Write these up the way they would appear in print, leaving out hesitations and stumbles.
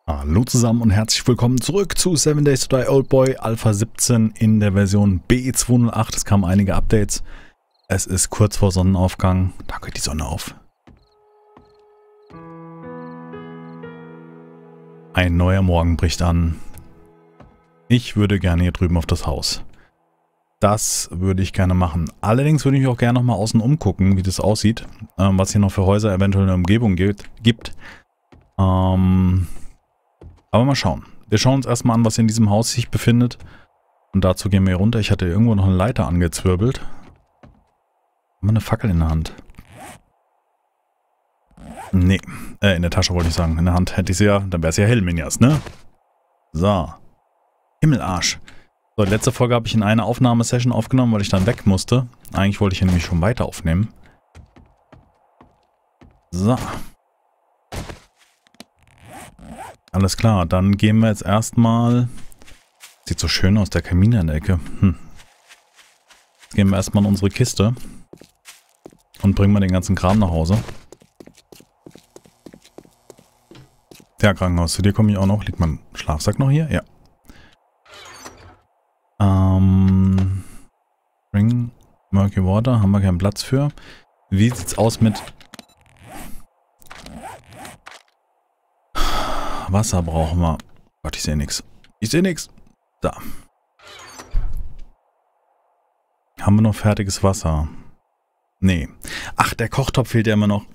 Hallo zusammen und herzlich willkommen zurück zu 7 Days to Die Oldboy Alpha 17 in der Version B208. Es kamen einige Updates. Es ist kurz vor Sonnenaufgang. Da geht die Sonne auf. Ein neuer Morgen bricht an. Ich würde gerne hier drüben auf das Haus. Das würde ich gerne machen. Allerdings würde ich mich auch gerne nochmal außen umgucken, wie das aussieht. Was hier noch für Häuser eventuell in der Umgebung gibt. Aber mal schauen. Wir schauen uns erstmal an, was in diesem Haus sich befindet. Und dazu gehen wir hier runter. Ich hatte irgendwo noch eine Leiter angezwirbelt. Haben wir eine Fackel in der Hand? Nee. In der Tasche wollte ich sagen. In der Hand hätte ich sie ja. Dann wäre es ja hell, Minjas, ne? So. Himmelarsch. So, die letzte Folge habe ich in einer Aufnahmesession aufgenommen, weil ich dann weg musste. Eigentlich wollte ich hier nämlich schon weiter aufnehmen. So. Alles klar, dann gehen wir jetzt erstmal. Sieht so schön aus, der Kamin in der Ecke. Jetzt gehen wir erstmal in unsere Kiste. Und bringen wir den ganzen Kram nach Hause. Ja, Krankenhaus, zu dir komme ich auch noch. Liegt mein Schlafsack noch hier? Ja. Bring Murky Water, haben wir keinen Platz für. Wie sieht's aus mit Wasser brauchen wir. Gott, ich sehe nichts. Ich sehe nichts. Da. Haben wir noch fertiges Wasser? Nee. Ach, der Kochtopf fehlt ja immer noch.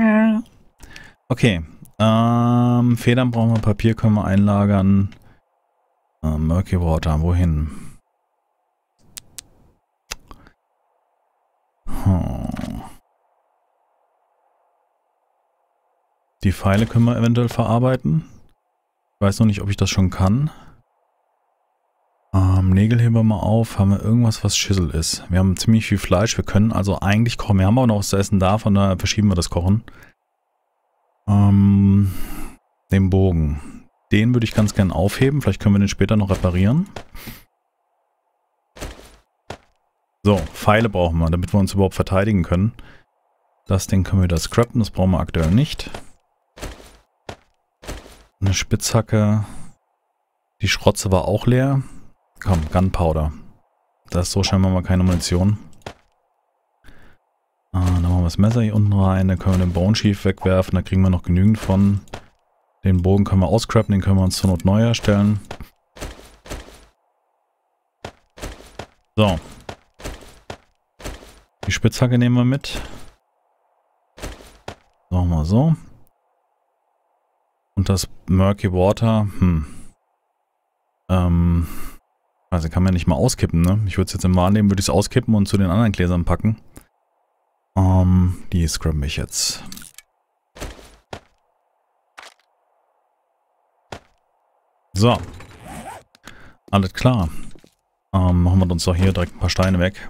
Okay. Federn brauchen wir, Papier können wir einlagern. Murky Water, wohin? Die Pfeile können wir eventuell verarbeiten. Ich weiß noch nicht, ob ich das schon kann. Nägel heben wir mal auf. Haben wir irgendwas, was Schüssel ist? Wir haben ziemlich viel Fleisch. Wir können also eigentlich kochen. Wir haben aber noch was zu essen da, von daher verschieben wir das Kochen. Den Bogen. Den würde ich ganz gern aufheben. Vielleicht können wir den später noch reparieren. So, Pfeile brauchen wir, damit wir uns überhaupt verteidigen können. Das Ding können wir wieder scrappen. Das brauchen wir aktuell nicht. Eine Spitzhacke. Die Schrotze war auch leer. Komm, Gunpowder. Da ist so scheinbar mal keine Munition. Dann machen wir das Messer hier unten rein. Dann können wir den Bone Sheath wegwerfen. Da kriegen wir noch genügend von. Den Bogen können wir auscrappen. Den können wir uns zur Not neu herstellen. So. Die Spitzhacke nehmen wir mit. Machen wir so. Und das Murky Water, also kann man nicht mal auskippen, ne? Ich würde es jetzt im Wahren nehmen, würde ich es auskippen und zu den anderen Gläsern packen. Die scrubbe ich jetzt. So. Alles klar. Machen wir uns doch hier direkt ein paar Steine weg.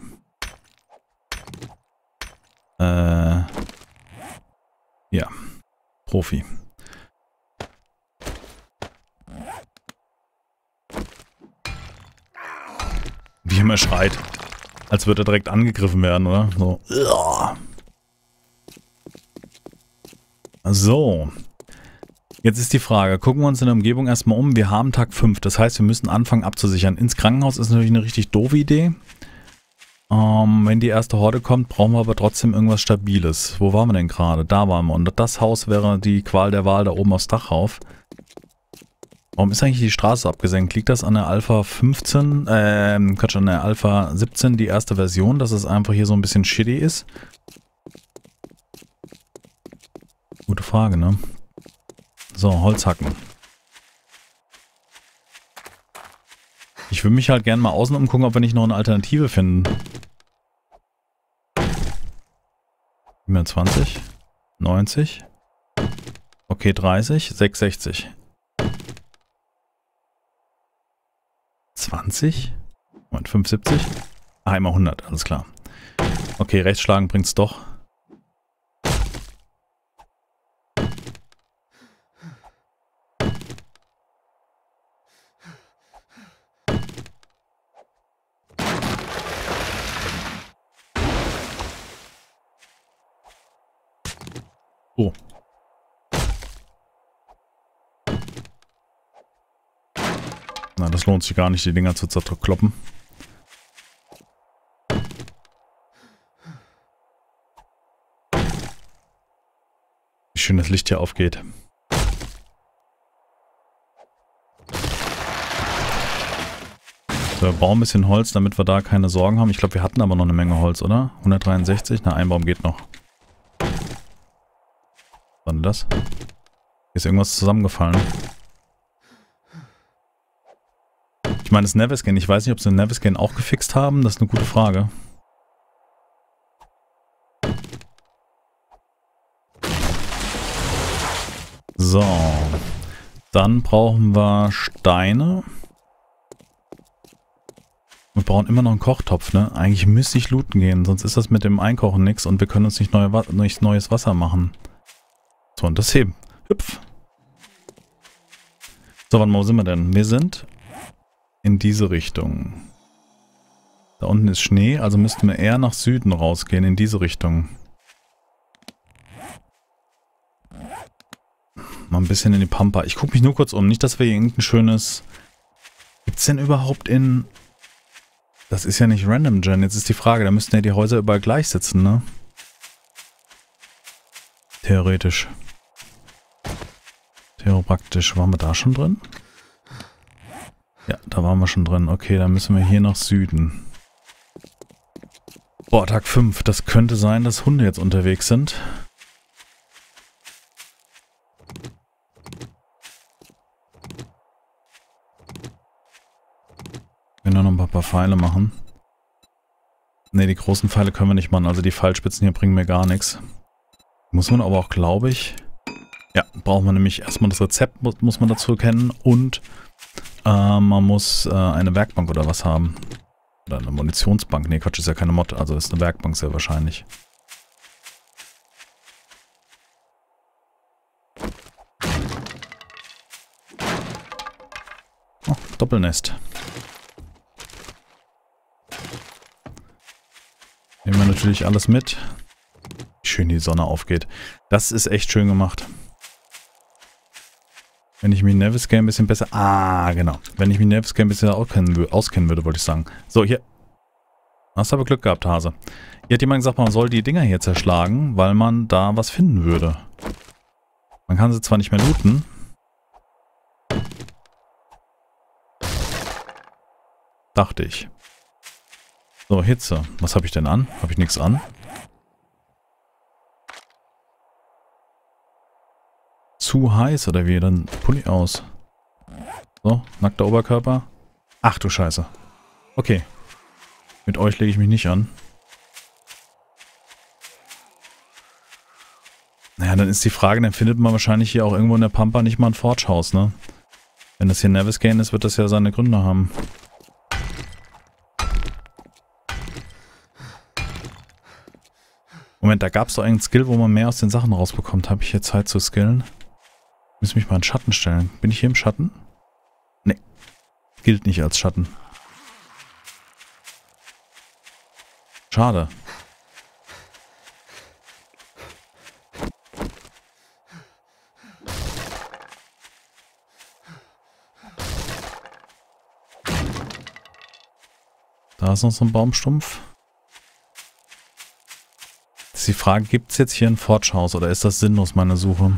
Ja. Profi. Wie immer schreit. Als würde er direkt angegriffen werden, oder? So. So. Jetzt ist die Frage. Gucken wir uns in der Umgebung erstmal um. Wir haben Tag 5. Das heißt, wir müssen anfangen abzusichern. Ins Krankenhaus ist natürlich eine richtig doofe Idee. Wenn die erste Horde kommt, brauchen wir aber trotzdem irgendwas Stabiles. Wo waren wir denn gerade? Da waren wir. Und das Haus wäre die Qual der Wahl da oben aufs Dach rauf. Warum ist eigentlich die Straße abgesenkt? Liegt das an der Alpha 15? Quatsch, an der Alpha 17, die erste Version, dass es einfach hier so ein bisschen shitty ist? Gute Frage, ne? So, Holzhacken. Ich würde mich halt gerne mal außen umgucken, ob wir nicht noch eine Alternative finden. 27, 90, okay 30, 660. 20? Moment, 75? Ah, immer 100, alles klar. Okay, Rechtsschlagen bringt's doch. Oh. das lohnt sich gar nicht, die Dinger zu zerkloppen. Wie schön das Licht hier aufgeht. So, wir bauen ein bisschen Holz, damit wir da keine Sorgen haben. Ich glaube, wir hatten aber noch eine Menge Holz, oder? 163? Na, ein Baum geht noch. Was war denn das? Hier ist irgendwas zusammengefallen. Ich meine, das Naviscan. Ich weiß nicht, ob sie den Naviscan auch gefixt haben. Das ist eine gute Frage. So. Dann brauchen wir Steine. Wir brauchen immer noch einen Kochtopf, ne? Eigentlich müsste ich looten gehen, sonst ist das mit dem Einkochen nichts und wir können uns nicht neues Wasser machen. So, und das heben. Hüpf. So, wann wo sind wir denn? Wir sind in diese Richtung. Da unten ist Schnee, also müssten wir eher nach Süden rausgehen, in diese Richtung. Mal ein bisschen in die Pampa. Ich gucke mich nur kurz um, nicht, dass wir hier irgendein schönes... Gibt's denn überhaupt in... Das ist ja nicht Random Gen. Jetzt ist die Frage, da müssten ja die Häuser überall gleich sitzen, ne? Theoretisch. Theoropraktisch. Waren wir da schon drin? Ja, da waren wir schon drin. Okay, dann müssen wir hier nach Süden. Boah, Tag 5. Das könnte sein, dass Hunde jetzt unterwegs sind. Wir können noch ein paar Pfeile machen. Ne, die großen Pfeile können wir nicht machen. Also die Pfeilspitzen hier bringen mir gar nichts. Muss man aber auch, glaube ich... Ja, braucht man nämlich erstmal das Rezept, muss man dazu kennen. Und man muss eine Werkbank oder was haben. Oder eine Munitionsbank. Ne, Quatsch, ist ja keine Mod. Also ist eine Werkbank sehr wahrscheinlich. Oh, Doppelnest. Nehmen wir natürlich alles mit. Wie schön die Sonne aufgeht. Das ist echt schön gemacht. Wenn ich mich in Naviscan ein bisschen besser... Ah, genau. Wenn ich mich in Naviscan ein bisschen auskennen würde, wollte ich sagen. So, hier. Hast aber Glück gehabt, Hase. Hier hat jemand gesagt, man soll die Dinger hier zerschlagen, weil man da was finden würde. Man kann sie zwar nicht mehr looten. Dachte ich. So, Hitze. Was habe ich denn an? Habe ich nichts an? Zu heiß oder wie? Dann Pulli aus. So, nackter Oberkörper. Ach du Scheiße. Okay. Mit euch lege ich mich nicht an. Naja, dann ist die Frage, dann findet man wahrscheinlich hier auch irgendwo in der Pampa nicht mal ein Forge-Haus, ne? Wenn das hier Naviscan ist, wird das ja seine Gründe haben. Moment, da gab es doch einen Skill, wo man mehr aus den Sachen rausbekommt. Habe ich hier Zeit zu skillen? Ich muss mich mal in Schatten stellen. Bin ich hier im Schatten? Ne. Gilt nicht als Schatten. Schade. Da ist noch so ein Baumstumpf. Ist die Frage, gibt es jetzt hier ein Forge-Haus oder ist das sinnlos, meine Suche?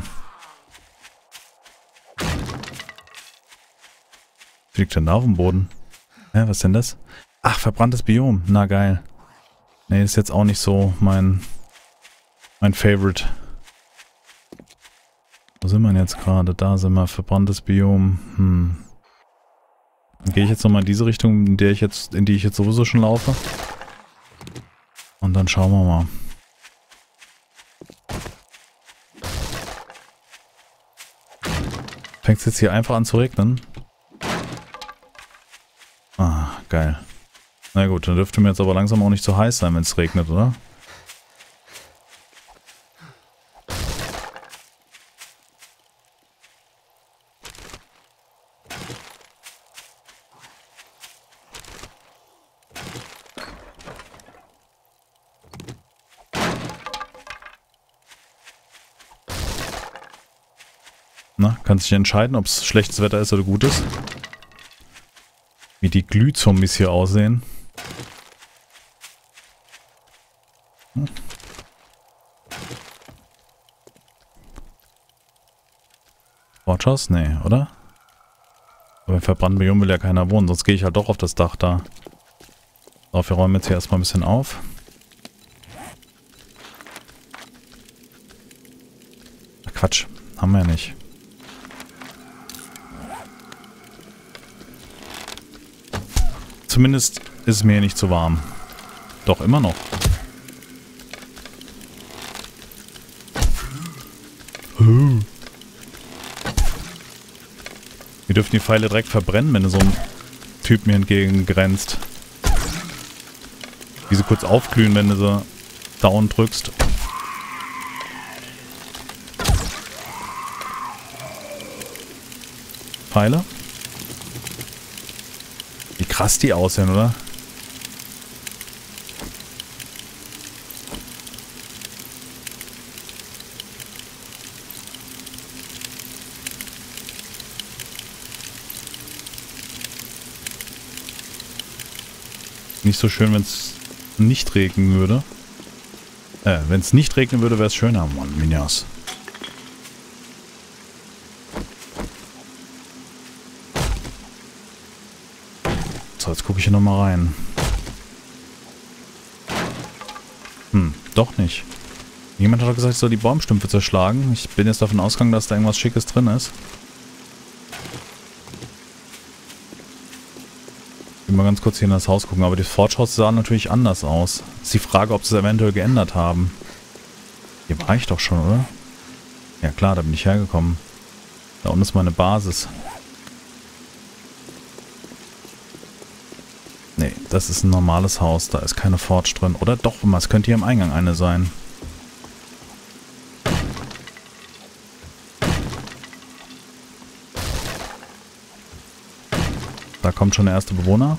Was liegt denn da auf dem Boden? Hä, was ist denn das? Ach, verbranntes Biom. Na geil. Nee, ist jetzt auch nicht so mein Favorite. Wo sind wir denn jetzt gerade? Da sind wir. Verbranntes Biom. Dann gehe ich jetzt nochmal in diese Richtung, in die ich jetzt sowieso schon laufe. Und dann schauen wir mal. Fängt es jetzt hier einfach an zu regnen? Ah, geil. Na gut, dann dürfte mir jetzt aber langsam auch nicht so heiß sein, wenn es regnet, oder? Na, kannst dich entscheiden, ob es schlechtes Wetter ist oder gutes. Wie die Glühzombies hier aussehen. Hm. Fortschuss? Nee, oder? Aber im verbrannten Biom will ja keiner wohnen, sonst gehe ich halt doch auf das Dach da. So, wir räumen jetzt hier erstmal ein bisschen auf. Ach Quatsch, haben wir ja nicht. Zumindest ist es mir nicht zu warm. Doch, immer noch. Wir dürfen die Pfeile direkt verbrennen, wenn du so einem Typ mir entgegengrenzt. Wie sie kurz aufglühen, wenn du sie down drückst. Pfeile. Wie krass die aussehen, oder? Nicht so schön, wenn es nicht regnen würde. Wenn es nicht regnen würde, wäre es schöner. Mann, Minjas. So, jetzt gucke ich hier nochmal rein. Doch nicht. Jemand hat doch gesagt, ich soll die Baumstümpfe zerschlagen. Ich bin jetzt davon ausgegangen, dass da irgendwas Schickes drin ist. Mal ganz kurz hier in das Haus gucken, aber die Forge-Haus sah natürlich anders aus. Ist die Frage, ob sie es eventuell geändert haben. Hier war ich doch schon, oder? Ja klar, da bin ich hergekommen. Da unten ist meine Basis. Nee, das ist ein normales Haus, da ist keine Forge drin. Oder doch, es könnte hier im Eingang eine sein. Da kommt schon der erste Bewohner.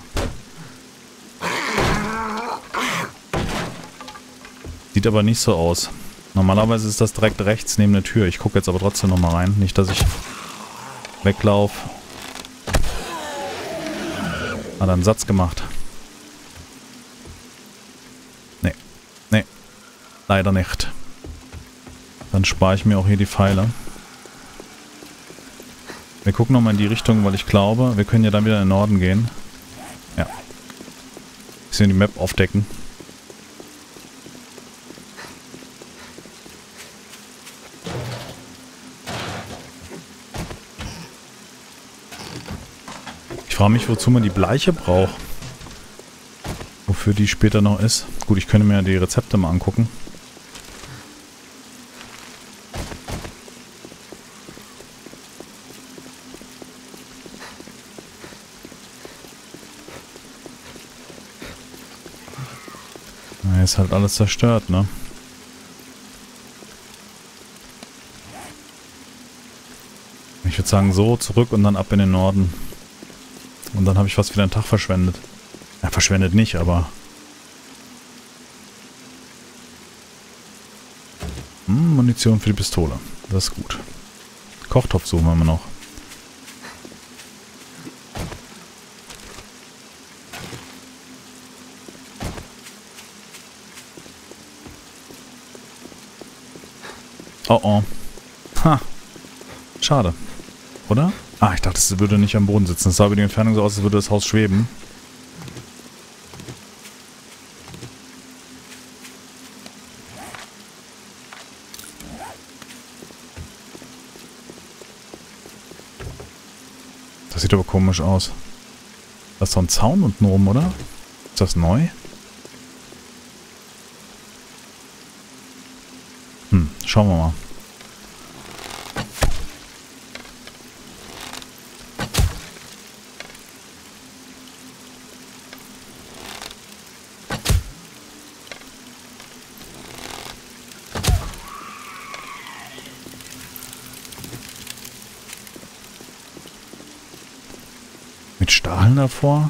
Sieht aber nicht so aus. Normalerweise ist das direkt rechts neben der Tür. Ich gucke jetzt aber trotzdem nochmal rein. Nicht, dass ich weglaufe. Hat er einen Satz gemacht. Nee. Nee. Leider nicht. Dann spare ich mir auch hier die Pfeile. Wir gucken nochmal in die Richtung, weil ich glaube, wir können ja dann wieder in den Norden gehen. Ja. Bisschen die Map aufdecken. Ich frage mich, wozu man die Bleiche braucht. Wofür die später noch ist. Gut, ich könnte mir die Rezepte mal angucken. Ist halt alles zerstört, ne? Ich würde sagen, so zurück und dann ab in den Norden. Und dann habe ich fast wieder einen Tag verschwendet. Ja, verschwendet nicht, aber... Munition für die Pistole. Das ist gut. Kochtopf suchen wir noch. Oh oh. Ha. Schade. Oder? Ah, ich dachte, es würde nicht am Boden sitzen. Es sah über die Entfernung so aus, als würde das Haus schweben. Das sieht aber komisch aus. Das ist so ein Zaun unten rum, oder? Ist das neu? Schauen wir mal. Mit Stacheln davor?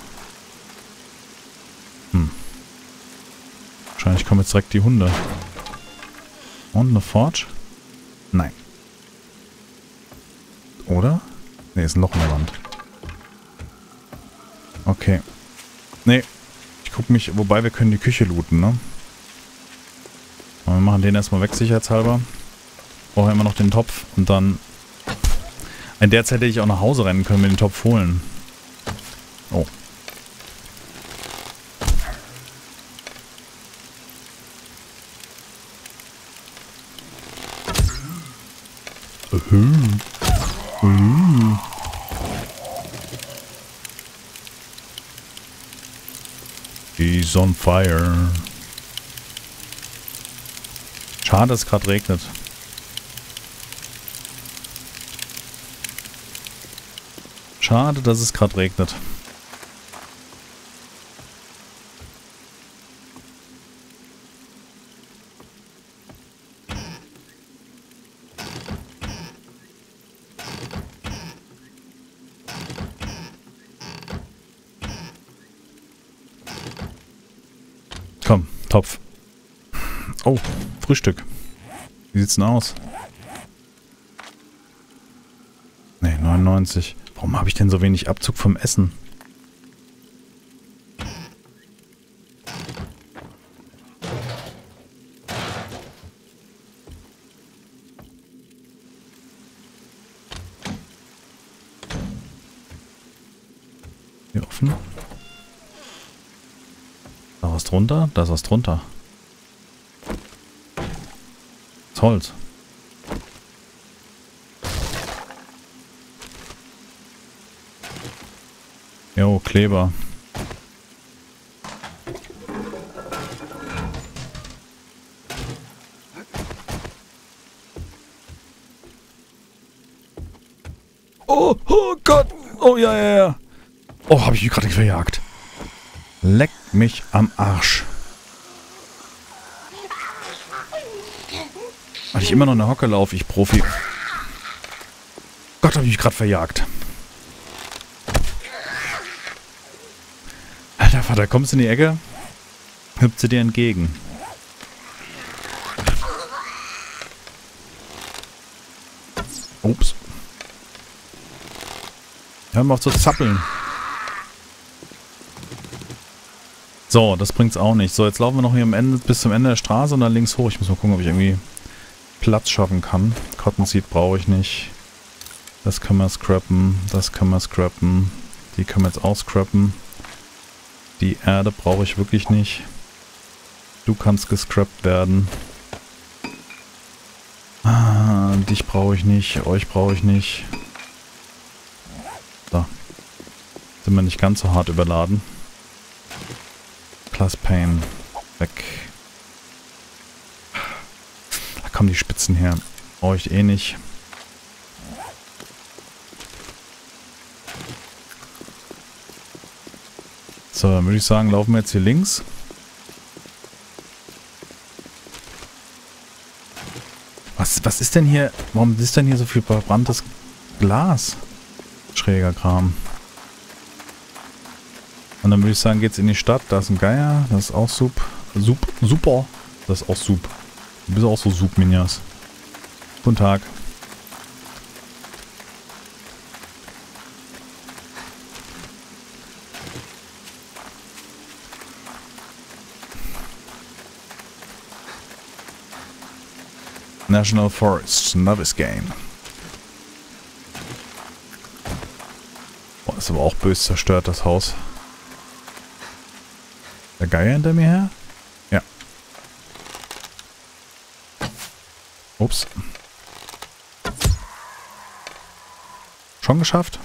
Wahrscheinlich kommen jetzt direkt die Hunde. Und eine Forge? Nein. Oder? Ne, ist ein Loch in der Wand. Okay. Nee. Ich guck mich, wobei wir können die Küche looten, ne? Aber wir machen den erstmal weg, sicherheitshalber. Brauchen immer noch den Topf und dann... In der Zeit hätte ich auch nach Hause rennen können, mir den Topf holen. Oh. He's on fire. Schade, dass es gerade regnet. Schade, dass es gerade regnet. Komm, Topf. Oh, Frühstück. Wie sieht's denn aus? Ne, 99. Warum habe ich denn so wenig Abzug vom Essen? Hier offen. Da was drunter? Da ist was drunter. Das Holz. Jo, Kleber. Oh, oh Gott. Oh, ja, ja, ja. Oh, habe ich mich gerade verjagt. Leck mich am Arsch. Weil ich immer noch in der Hocke laufe, ich Profi. Gott, habe ich mich gerade verjagt. Alter Vater, kommst du in die Ecke? Hüpft sie dir entgegen. Ups. Hör mal auf zu zappeln. So, das bringt's auch nicht. So, jetzt laufen wir noch hier am Ende, bis zum Ende der Straße und dann links hoch. Ich muss mal gucken, ob ich irgendwie Platz schaffen kann. Cottonseed brauche ich nicht. Das können wir scrappen. Das können wir scrappen. Die können wir jetzt auch scrappen. Die Erde brauche ich wirklich nicht. Du kannst gescrappt werden. Ah, dich brauche ich nicht. Euch brauche ich nicht. So. Sind wir nicht ganz so hart überladen. Plus Pain. Weg. Da kommen die Spitzen her. Brauche ich eh nicht. So, dann würde ich sagen, laufen wir jetzt hier links. Was ist denn hier? Warum ist denn hier so viel verbranntes Glas? Schräger Kram. Und dann würde ich sagen, geht's in die Stadt. Da ist ein Geier. Das ist auch super. Das ist auch super. Du bist auch so super, Minjas. Guten Tag. National Forest, Novice Game. Boah, ist aber auch bös zerstört, das Haus. Der Geier hinter mir her? Ja. Ups. Schon geschafft?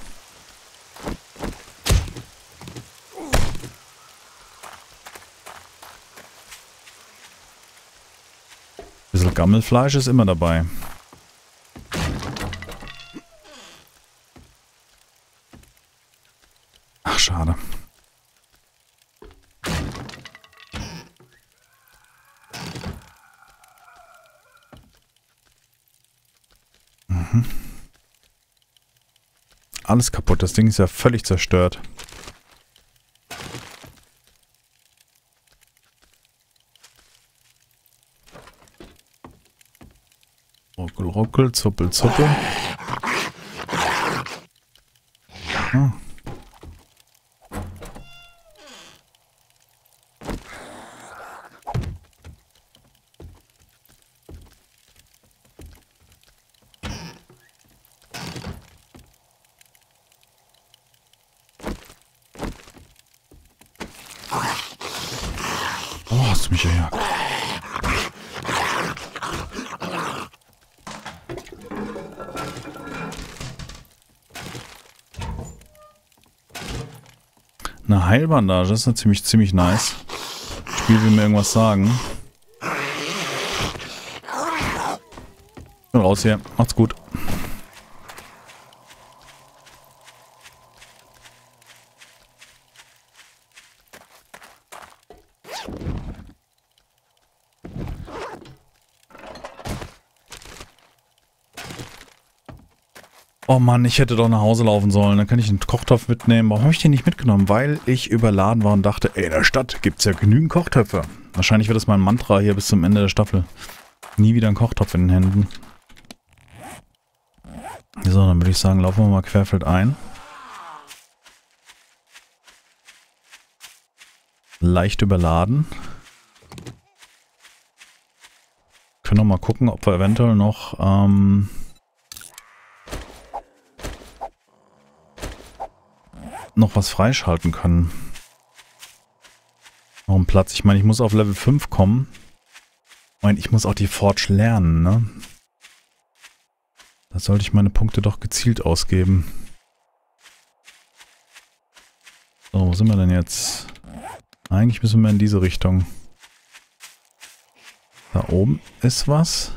Bisschen Gammelfleisch ist immer dabei. Ach, schade. Alles kaputt. Das Ding ist ja völlig zerstört. Ruckel, ruckel, zuppel, zuppel. Ah. Oh, hast du mich gejagt. Eine Heilbandage, das ist ja ziemlich nice. Das Spiel will mir irgendwas sagen. Ich bin raus hier. Macht's gut. Oh Mann, ich hätte doch nach Hause laufen sollen. Dann kann ich einen Kochtopf mitnehmen. Warum habe ich den nicht mitgenommen? Weil ich überladen war und dachte, ey, in der Stadt gibt es ja genügend Kochtöpfe. Wahrscheinlich wird das mein Mantra hier bis zum Ende der Staffel. Nie wieder ein Kochtopf in den Händen. So, dann würde ich sagen, laufen wir mal querfeldein. Leicht überladen. Können wir mal gucken, ob wir eventuell noch was freischalten können. Noch einen Platz. Ich meine, ich muss auf Level 5 kommen. Ich meine, ich muss auch die Forge lernen, ne? Da sollte ich meine Punkte doch gezielt ausgeben. So, wo sind wir denn jetzt? Eigentlich müssen wir in diese Richtung. Da oben ist was.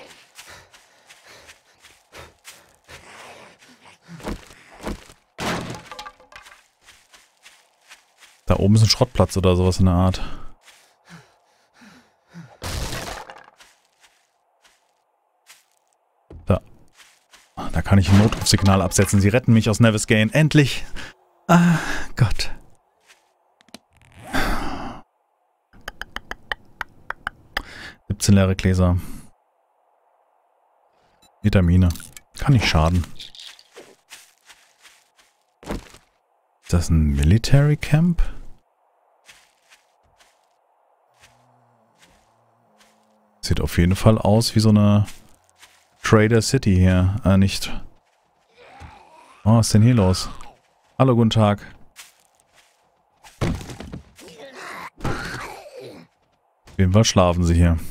Da oben ist ein Schrottplatz oder sowas in der Art. Da kann ich ein Notrufsignal absetzen. Sie retten mich aus Nevisgain. Endlich! Ah, Gott. ...17 leere Gläser. Vitamine. Kann nicht schaden. Ist das ein Military Camp? Sieht auf jeden Fall aus wie so eine Trader City hier. Nicht. Oh, was ist denn hier los? Hallo, guten Tag. Auf jeden Fall schlafen sie hier.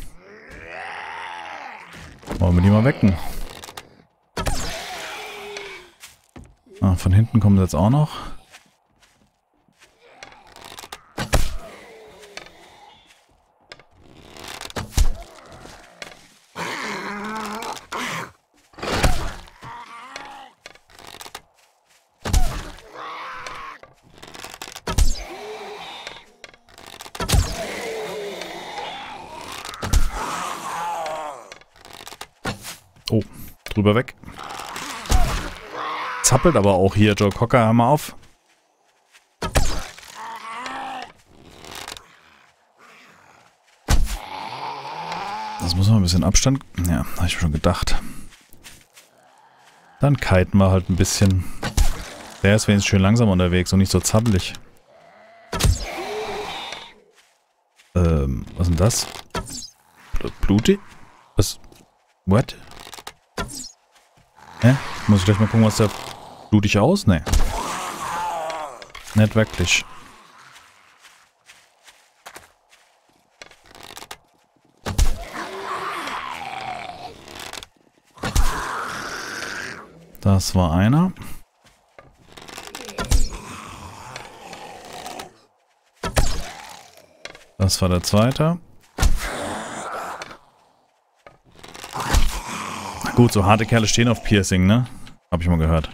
Wollen wir die mal wecken? Ah, von hinten kommen sie jetzt auch noch. Oh, drüber weg. Zappelt aber auch hier, Joe Cocker, hör mal auf. Das muss man ein bisschen Abstand... Ja, habe ich mir schon gedacht. Dann kiten wir halt ein bisschen. Der ist wenigstens schön langsam unterwegs und nicht so zappelig. Was ist denn das? Blutig? Was? What? Hä? Muss ich gleich mal gucken, was der blutig aus? Nee. Nicht wirklich. Das war einer. Das war der zweite. Gut, so harte Kerle stehen auf Piercing, ne? Hab ich mal gehört.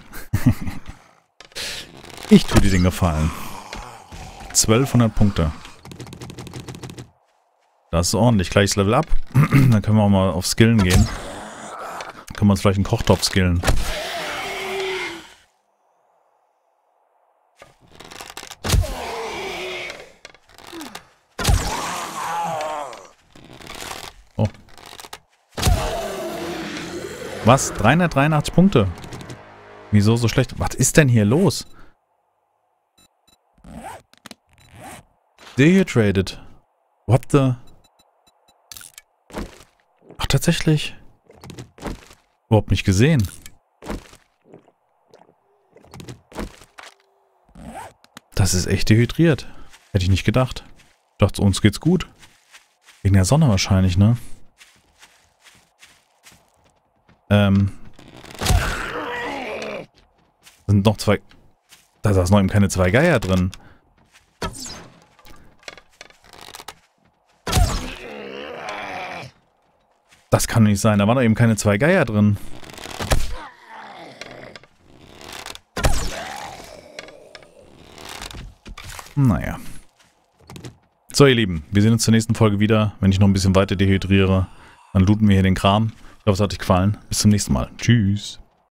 Ich tue dir den Gefallen. 1200 Punkte. Das ist ordentlich. Gleiches Level up. Dann können wir auch mal auf Skillen gehen. Können wir uns vielleicht einen Kochtopf skillen. Oh. Was? 383 Punkte? Wieso so schlecht? Was ist denn hier los? Dehydrated. What the? Ach, tatsächlich? Überhaupt nicht gesehen. Das ist echt dehydriert. Hätte ich nicht gedacht. Ich dachte, uns geht's gut. Wegen der Sonne wahrscheinlich, ne? Sind noch 2... Da ist noch eben keine 2 Geier drin. Das kann nicht sein. Da waren doch eben keine 2 Geier drin. Naja. So, ihr Lieben. Wir sehen uns zur nächsten Folge wieder. Wenn ich noch ein bisschen weiter dehydriere, dann looten wir hier den Kram. Ich hoffe, es hat euch gefallen. Bis zum nächsten Mal. Tschüss.